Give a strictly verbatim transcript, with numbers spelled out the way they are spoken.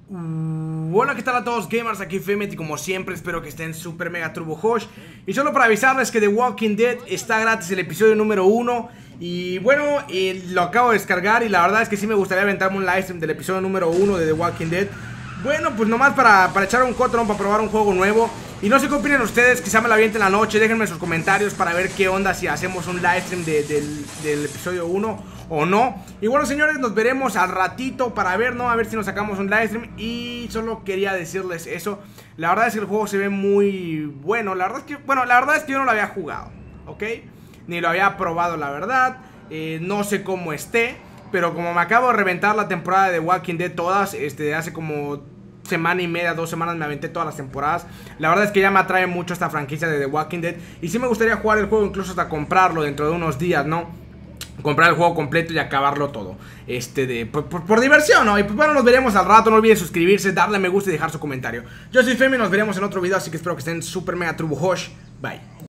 Bueno, ¿qué tal a todos gamers? Aquí Femet y como siempre espero que estén super mega turbo hosh. Y solo para avisarles que The Walking Dead está gratis el episodio número uno. Y bueno, eh, lo acabo de descargar y la verdad es que sí me gustaría aventarme un livestream del episodio número uno de The Walking Dead. Bueno, pues nomás para, para echar un cotrón, para probar un juego nuevo. Y no sé qué opinen ustedes, quizá me la avienten en la noche. Déjenme sus comentarios para ver qué onda, si hacemos un livestream de, del, del episodio uno o no. Y bueno, señores, nos veremos al ratito para ver, ¿no? A ver si nos sacamos un livestream. Y solo quería decirles eso. La verdad es que el juego se ve muy bueno. La verdad es que, bueno, la verdad es que yo no lo había jugado, ¿ok? Ni lo había probado, la verdad. eh, No sé cómo esté, pero como me acabo de reventar la temporada de Walking Dead todas, este, hace como semana y media, dos semanas me aventé todas las temporadas. La verdad es que ya me atrae mucho esta franquicia de The Walking Dead. Y sí me gustaría jugar el juego, incluso hasta comprarlo dentro de unos días, ¿no? Comprar el juego completo y acabarlo todo. Este de por, por, por diversión, ¿no? Y pues bueno, nos veremos al rato. No olviden suscribirse, darle me gusta y dejar su comentario. Yo soy Femi y nos veremos en otro video, así que espero que estén super mega turbo hosh. Bye.